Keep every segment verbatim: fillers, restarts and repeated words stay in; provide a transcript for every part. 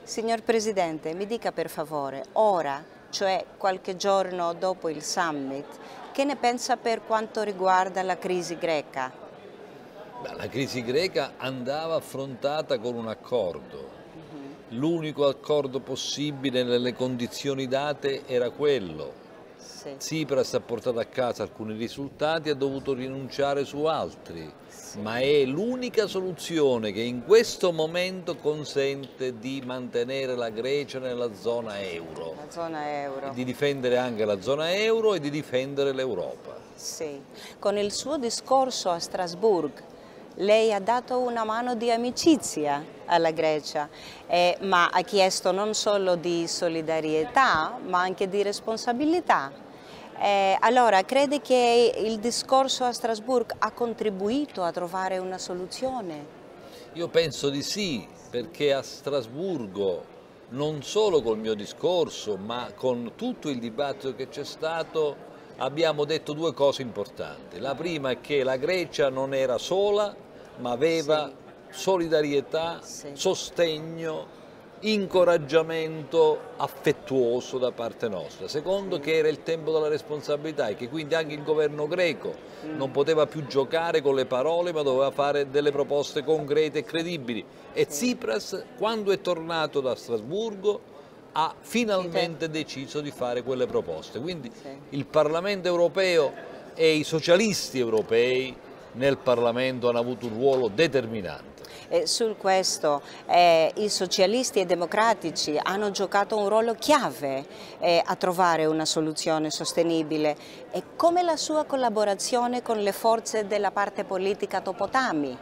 Signor Presidente, mi dica per favore, ora, cioè qualche giorno dopo il summit, che ne pensa per quanto riguarda la crisi greca? Beh, la crisi greca andava affrontata con un accordo. L'unico accordo possibile nelle condizioni date era quello. Sì, Tsipras ha portato a casa alcuni risultati e ha dovuto rinunciare su altri, sì, ma è l'unica soluzione che in questo momento consente di mantenere la Grecia nella zona euro, la zona e euro. di difendere anche la zona euro e di difendere l'Europa. Sì. Con il suo discorso a Strasburgo, lei ha dato una mano di amicizia alla Grecia, eh, ma ha chiesto non solo di solidarietà, ma anche di responsabilità. Eh, allora, crede che il discorso a Strasburgo ha contribuito a trovare una soluzione? Io penso di sì, perché a Strasburgo, non solo col mio discorso, ma con tutto il dibattito che c'è stato, abbiamo detto due cose importanti. La prima è che la Grecia non era sola, ma aveva Sì. solidarietà, Sì. sostegno, incoraggiamento affettuoso da parte nostra. Secondo, Sì. che era il tempo della responsabilità e che quindi anche il governo greco Mm. non poteva più giocare con le parole, ma doveva fare delle proposte concrete e credibili. E Sì. Tsipras, quando è tornato da Strasburgo, ha finalmente Sì. deciso di fare quelle proposte. Quindi Sì. il Parlamento europeo e i socialisti europei nel Parlamento hanno avuto un ruolo determinante. E su questo eh, i socialisti e democratici hanno giocato un ruolo chiave eh, a trovare una soluzione sostenibile. E come la sua collaborazione con le forze della parte politica Topotami?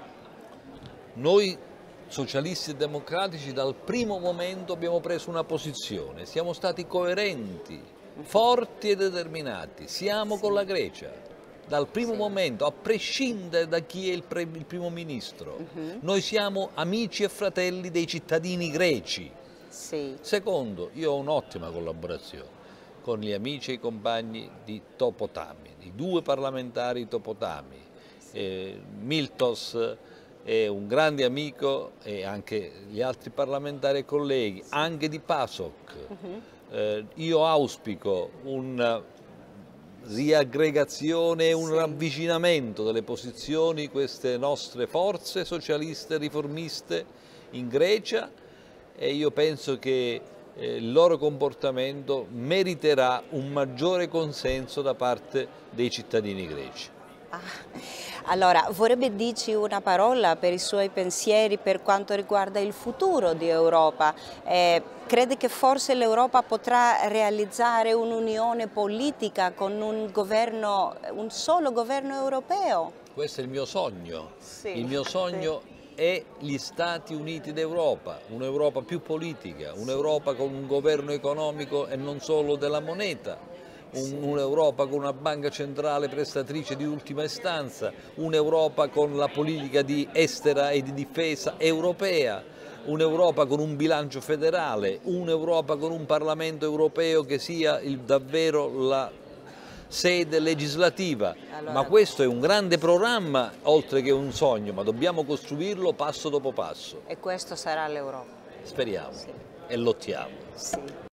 Noi socialisti e democratici dal primo momento abbiamo preso una posizione, siamo stati coerenti, forti e determinati, siamo Sì. con la Grecia. Dal primo Sì. momento, a prescindere da chi è il, pre, il primo ministro, Uh-huh. noi siamo amici e fratelli dei cittadini greci. Sì. Secondo, io ho un'ottima collaborazione con gli amici e i compagni di Topotami, i due parlamentari Topotami. Sì. Eh, Miltos è un grande amico e anche gli altri parlamentari e colleghi, anche di PASOK. Uh-huh. Eh, io auspico un riaggregazione e un Sì. ravvicinamento delle posizioni di queste nostre forze socialiste riformiste in Grecia, e io penso che eh, il loro comportamento meriterà un maggiore consenso da parte dei cittadini greci. Ah, allora, vorrebbe dirci una parola per i suoi pensieri per quanto riguarda il futuro di Europa? Eh, crede che forse l'Europa potrà realizzare un'unione politica con un governo, un solo governo europeo? Questo è il mio sogno. Sì, Il mio sogno sì. è gli Stati Uniti d'Europa, un'Europa più politica, un'Europa con un governo economico e non solo della moneta, un'Europa con una banca centrale prestatrice di ultima istanza, un'Europa con la politica di estera e di difesa europea, un'Europa con un bilancio federale, un'Europa con un Parlamento europeo che sia il, davvero la sede legislativa. Allora, Ma questo è un grande programma oltre che un sogno, ma dobbiamo costruirlo passo dopo passo. e questo sarà l'Europa? Speriamo Sì. e lottiamo. Sì.